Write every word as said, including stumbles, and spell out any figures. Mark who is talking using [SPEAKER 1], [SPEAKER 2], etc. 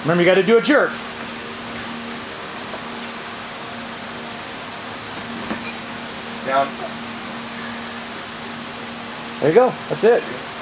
[SPEAKER 1] Remember, you got to do a jerk.
[SPEAKER 2] Down.
[SPEAKER 1] There you go. That's it.